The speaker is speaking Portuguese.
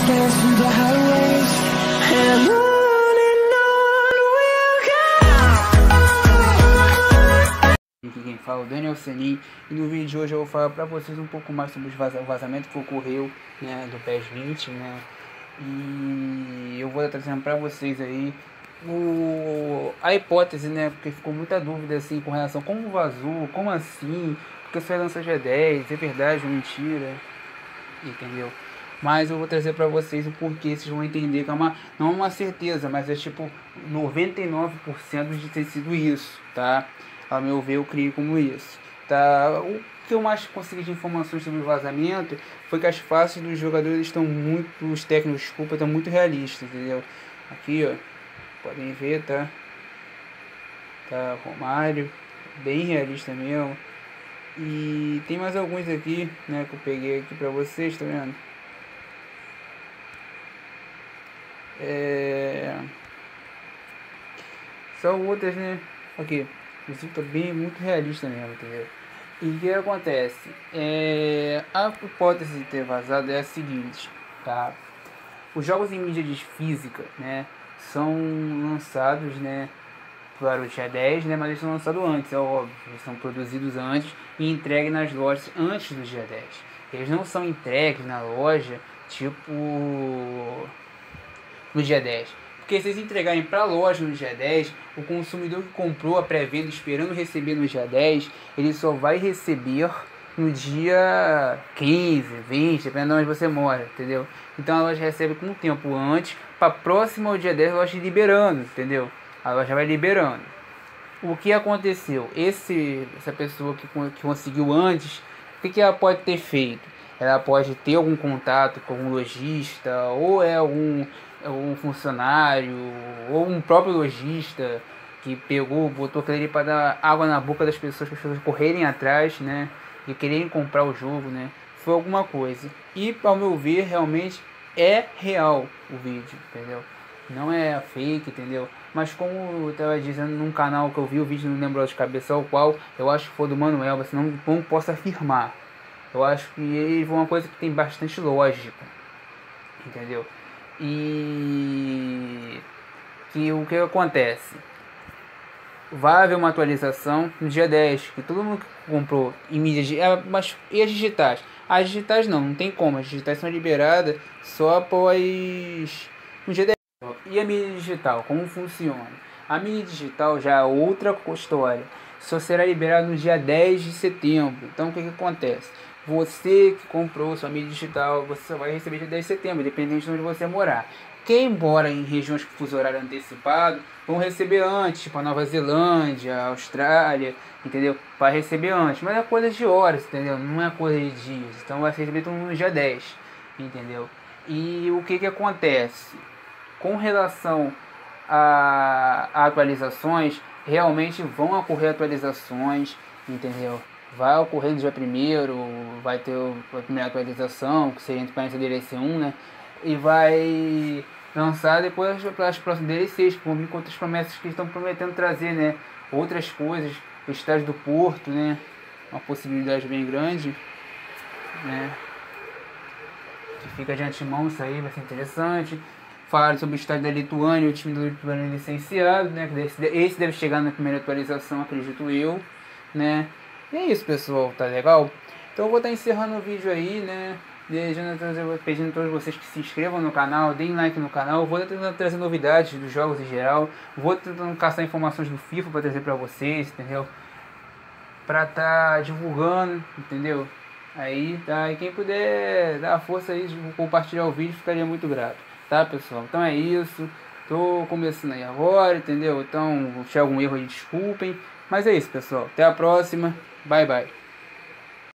dance through the highways, and on we'll go. Aqui quem fala é o Daniel Senin, e no vídeo de hoje eu vou falar para vocês um pouco mais sobre o vazamento que ocorreu, né, do PES 20, né, e eu vou trazendo para vocês aí a hipótese, né, porque ficou muita dúvida assim com relação a como vazou, como assim, porque só lança G10, é verdade ou mentira, entendeu? Mas eu vou trazer para vocês o porquê, vocês vão entender que não é uma certeza, mas é tipo 99% de ter sido isso, tá? A meu ver, eu creio como isso, tá? O que eu mais consegui de informações sobre o vazamento foi que as faces dos jogadores estão muito, os técnicos, desculpa, estão muito realistas, entendeu? Aqui, ó, podem ver, tá? Tá, Romário, bem realista mesmo. E tem mais alguns aqui, né, que eu peguei aqui pra vocês, tá vendo? São outras, né? Aqui, inclusive tá bem, muito realista mesmo, entendeu? E o que acontece? A hipótese de ter vazado é a seguinte, tá? Os jogos em mídia física, né, são lançados, né, para o dia 10, né, mas eles são lançados antes, é óbvio. Eles são produzidos antes e entregues nas lojas antes do dia 10. Eles não são entregues na loja, tipo, no dia 10. Porque se eles entregarem para a loja no dia 10, o consumidor que comprou a pré-venda esperando receber no dia 10, ele só vai receber no dia 15, 20, dependendo de onde você mora, entendeu? Então a loja recebe com um tempo antes, para próximo ao dia 10 a loja liberando, entendeu? A loja vai liberando. O que aconteceu? Essa pessoa que conseguiu antes, o que ela pode ter feito? Ela pode ter algum contato com um lojista, ou é algum funcionário, ou um próprio lojista que botou aquele para dar água na boca das pessoas, para as pessoas correrem atrás, né, e quererem comprar o jogo, né, foi alguma coisa. E ao meu ver, realmente é real o vídeo, entendeu? Não é fake, entendeu? Mas como eu estava dizendo num canal que eu vi o vídeo, não lembro de cabeça ao qual, eu acho que foi do Manuel, mas não posso afirmar. Eu acho que ele foi uma coisa que tem bastante lógica, entendeu? E que o que acontece? Vai haver uma atualização no dia 10, que todo mundo que comprou em mídias, mas e as digitais? As digitais não tem como, as digitais são liberadas só após no dia 10. E a mídia digital, como funciona? A mídia digital já é outra história, só será liberada no dia 10 de setembro. Então o que acontece? Você que comprou sua mídia digital, você só vai receber dia 10 de setembro, independente de onde você morar. Quem mora em regiões com fuso horário antecipado vão receber antes, tipo a Nova Zelândia, a Austrália, entendeu? Vai receber antes, mas é coisa de horas, entendeu? Não é coisa de dias. Então vai receber tudo no dia 10, entendeu? E o que acontece? Com relação a atualizações, realmente vão ocorrer atualizações, entendeu? Vai ocorrer no dia 1º, vai ter a primeira atualização, que seria para DLC 1, né? E vai lançar depois as próximas DLCs, que vão vir com outras promessas que estão prometendo trazer, né? Outras coisas, o estádio do Porto, né? Uma possibilidade bem grande, né? Que fica de antemão, isso aí vai ser interessante. Falaram sobre o estádio da Lituânia, o time da Lituânia licenciado, né? Esse deve chegar na primeira atualização, acredito eu, né? E é isso, pessoal, tá legal? Então eu vou estar encerrando o vídeo aí, né? Pedindo a todos vocês que se inscrevam no canal, deem like no canal. Vou tentando trazer novidades dos jogos em geral. Vou tentando caçar informações do FIFA para trazer para vocês, entendeu? Para tá divulgando, entendeu? Aí, tá? E quem puder dar a força aí de compartilhar o vídeo, ficaria muito grato, tá, pessoal? Então é isso. Tô começando aí agora, entendeu? Então, se tiver algum erro aí, desculpem. Mas é isso, pessoal. Até a próxima. Bye, bye.